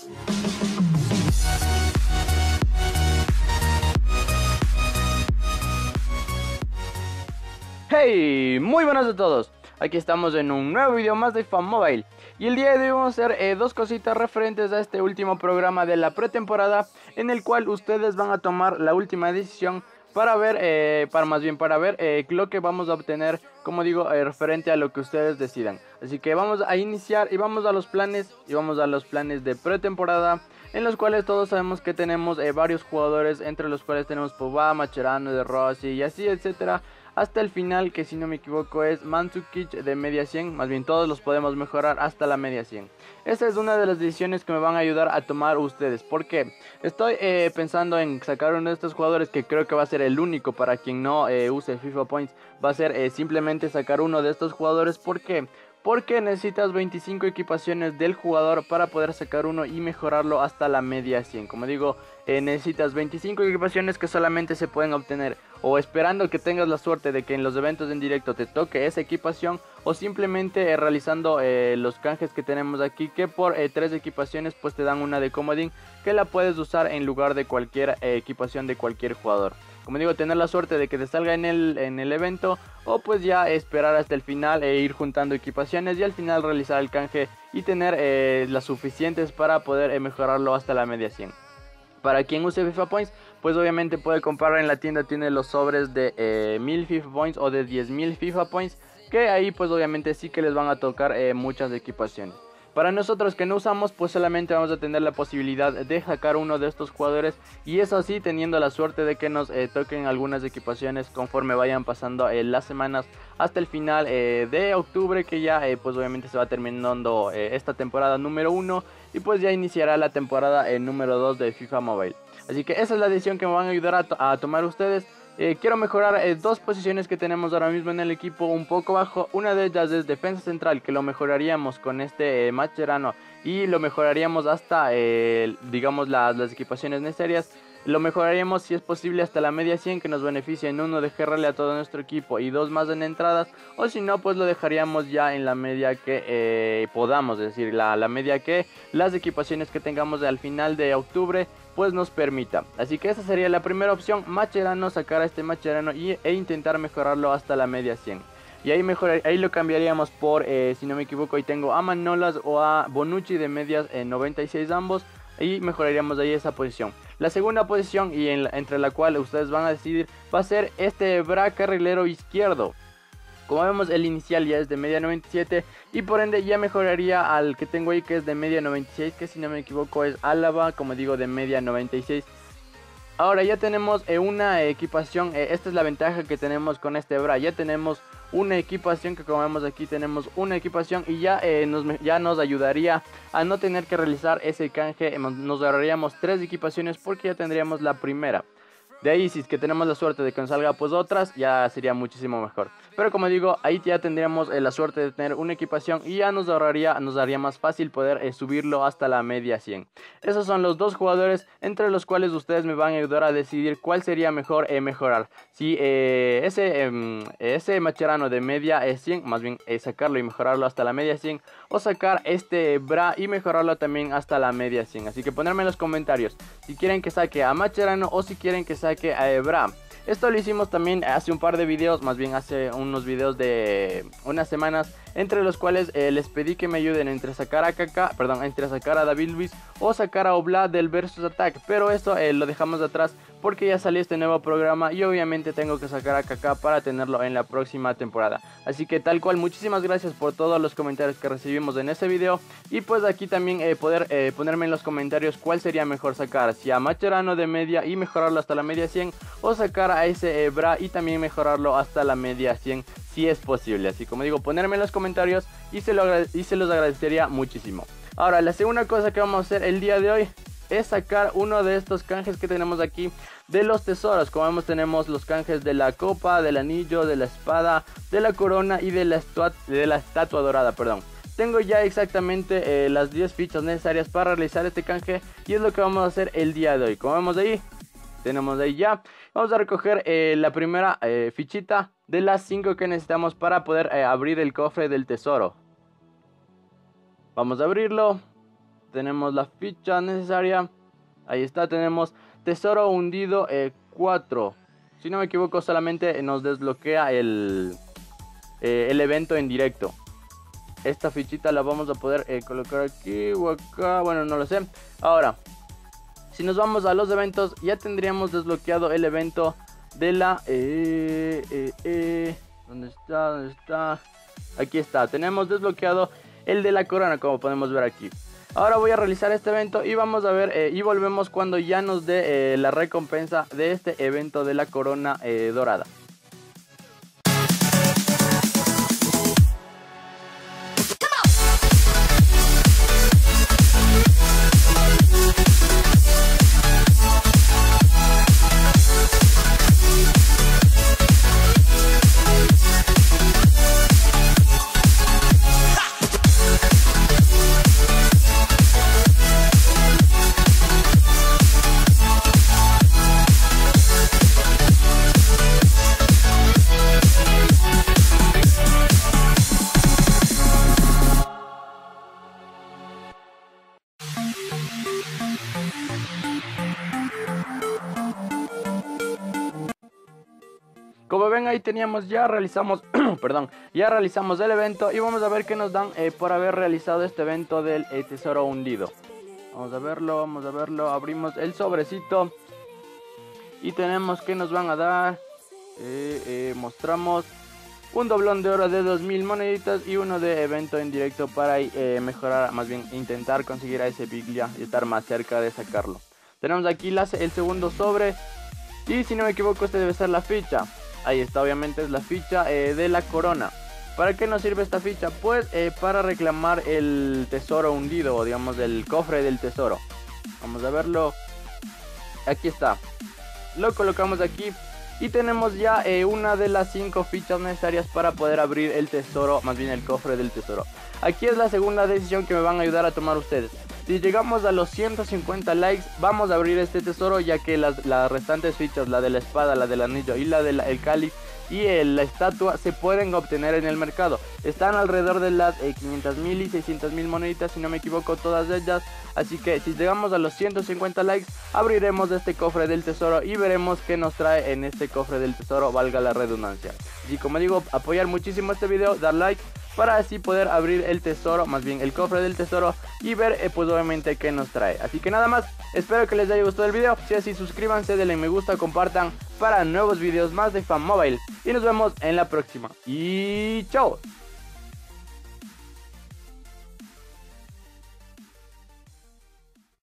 Hey, muy buenas a todos. Aquí estamos en un nuevo video más de FunMobile. Y el día de hoy vamos a hacer dos cositas referentes a este último programa de la pretemporada, en el cual ustedes van a tomar la última decisión para ver, para ver lo que vamos a obtener, como digo, referente a lo que ustedes decidan. Así que vamos a iniciar y vamos a los planes de pretemporada, en los cuales todos sabemos que tenemos varios jugadores, entre los cuales tenemos Pogba, Mascherano, De Rossi y así, etcétera, hasta el final, que si no me equivoco es Mandzukic de media 100, más bien todos los podemos mejorar hasta la media 100. Esta es una de las decisiones que me van a ayudar a tomar ustedes, porque estoy pensando en sacar uno de estos jugadores, que creo que va a ser el único para quien no use FIFA Points. Va a ser simplemente sacar uno de estos jugadores. ¿Por qué? Porque necesitas 25 equipaciones del jugador para poder sacar uno y mejorarlo hasta la media 100. Como digo, necesitas 25 equipaciones que solamente se pueden obtener o esperando que tengas la suerte de que en los eventos en directo te toque esa equipación, o simplemente realizando los canjes que tenemos aquí, que por 3 equipaciones pues te dan una de comodín que la puedes usar en lugar de cualquier equipación de cualquier jugador. Como digo, tener la suerte de que te salga en el evento, o pues ya esperar hasta el final e ir juntando equipaciones y al final realizar el canje y tener las suficientes para poder mejorarlo hasta la media 100. Para quien use FIFA Points, pues obviamente puede comprar en la tienda, tiene los sobres de 1000 FIFA Points o de 10.000 FIFA Points, que ahí pues obviamente sí que les van a tocar muchas equipaciones. Para nosotros que no usamos, pues solamente vamos a tener la posibilidad de sacar uno de estos jugadores, y eso sí, teniendo la suerte de que nos toquen algunas equipaciones conforme vayan pasando las semanas hasta el final de octubre, que ya pues obviamente se va terminando esta temporada número 1 y pues ya iniciará la temporada número 2 de FIFA Mobile. Así que esa es la decisión que me van a ayudar a tomar ustedes. Quiero mejorar dos posiciones que tenemos ahora mismo en el equipo un poco bajo. Una de ellas es defensa central, que lo mejoraríamos con este Mascherano y lo mejoraríamos hasta digamos las equipaciones necesarias. Lo mejoraríamos si es posible hasta la media 100, que nos beneficia en uno de GRL a todo nuestro equipo y dos más en entradas, o si no pues lo dejaríamos ya en la media que podamos, es decir, la media que las equipaciones que tengamos al final de octubre pues nos permita. Así que esa sería la primera opción, Mascherano, sacar a este Mascherano e intentar mejorarlo hasta la media 100. Y ahí lo cambiaríamos por, si no me equivoco, ahí tengo a Manolas o a Bonucci de medias 96 ambos, y mejoraríamos ahí esa posición. La segunda posición, y entre la cual ustedes van a decidir, va a ser este Bra carrilero izquierdo. Como vemos, el inicial ya es de media 97 y por ende ya mejoraría al que tengo ahí, que es de media 96, que si no me equivoco es Álava, como digo, de media 96. Ahora ya tenemos una equipación, esta es la ventaja que tenemos con este Bra, ya tenemos una equipación, que como vemos aquí tenemos una equipación, y ya, ya nos ayudaría a no tener que realizar ese canje. Nos ahorraríamos 3 equipaciones porque ya tendríamos la primera. De ahí, si es que tenemos la suerte de que nos salga pues otras, ya sería muchísimo mejor. Pero como digo, ahí ya tendríamos la suerte de tener una equipación y ya nos haría más fácil poder subirlo hasta la media 100. Esos son los dos jugadores entre los cuales ustedes me van a ayudar a decidir cuál sería mejor mejorar. Si ese Mascherano de media 100, más bien sacarlo y mejorarlo hasta la media 100, o sacar este Bra y mejorarlo también hasta la media 100. Así que ponerme en los comentarios si quieren que saque a Mascherano o si quieren que saque a Bra. Esto lo hicimos también hace un par de videos, más bien hace unos videos de unas semanas, entre los cuales les pedí que me ayuden entre sacar a Kaká, perdón, entre sacar a David Luiz o sacar a Oblak del Versus Attack, pero esto lo dejamos de atrás porque ya salió este nuevo programa y obviamente tengo que sacar a Kaká para tenerlo en la próxima temporada. Así que tal cual, muchísimas gracias por todos los comentarios que recibimos en ese video, y pues aquí también poder ponerme en los comentarios cuál sería mejor sacar, si a Mascherano de media y mejorarlo hasta la media 100, o sacar a ese Bra y también mejorarlo hasta la media 100 si es posible. Así como digo, ponerme en los comentarios y se los agradecería muchísimo. Ahora, la segunda cosa que vamos a hacer el día de hoy es sacar uno de estos canjes que tenemos aquí de los tesoros. Como vemos, tenemos los canjes de la copa, del anillo, de la espada, de la corona y de la estatua dorada, perdón. Tengo ya exactamente las 10 fichas necesarias para realizar este canje, y es lo que vamos a hacer el día de hoy. Como vemos ahí, tenemos ahí ya. Vamos a recoger la primera fichita de las 5 que necesitamos para poder abrir el cofre del tesoro. Vamos a abrirlo. tenemos la ficha necesaria. Ahí está, tenemos tesoro hundido 4. Si no me equivoco, solamente nos desbloquea el evento en directo. Esta fichita la vamos a poder colocar aquí o acá, bueno, no lo sé. Ahora, si nos vamos a los eventos, ya tendríamos desbloqueado el evento de la... ¿Dónde está? ¿Dónde está? Aquí está, tenemos desbloqueado el de la corona, como podemos ver aquí. Ahora voy a realizar este evento y vamos a ver y volvemos cuando ya nos dé la recompensa de este evento de la corona dorada. Como ven, ahí teníamos, ya realizamos, perdón, ya realizamos el evento y vamos a ver qué nos dan por haber realizado este evento del tesoro hundido. Vamos a verlo, abrimos el sobrecito y tenemos que nos van a dar, mostramos un doblón de oro de 2000 moneditas y uno de evento en directo para mejorar, más bien intentar conseguir a ese Biglia y estar más cerca de sacarlo. Tenemos aquí el segundo sobre y si no me equivoco este debe ser la ficha. Ahí está, obviamente es la ficha de la corona. ¿Para qué nos sirve esta ficha? Pues para reclamar el tesoro hundido, o digamos el cofre del tesoro. Vamos a verlo. Aquí está. Lo colocamos aquí y tenemos ya una de las 5 fichas necesarias para poder abrir el tesoro, más bien el cofre del tesoro. Aquí es la segunda decisión que me van a ayudar a tomar ustedes. Si llegamos a los 150 likes, vamos a abrir este tesoro, ya que las restantes fichas, la de la espada, la del anillo y la del cáliz y la estatua, se pueden obtener en el mercado. Están alrededor de las 500.000 y 600.000 moneditas, si no me equivoco, todas ellas. Así que si llegamos a los 150 likes, abriremos este cofre del tesoro y veremos qué nos trae en este cofre del tesoro, valga la redundancia. Y como digo, apoyar muchísimo este video, dar like, para así poder abrir el tesoro, más bien el cofre del tesoro, y ver pues obviamente qué nos trae. Así que nada más, espero que les haya gustado el video. Si es así, suscríbanse, denle me gusta, compartan para nuevos videos más de FunMobile y nos vemos en la próxima y chao.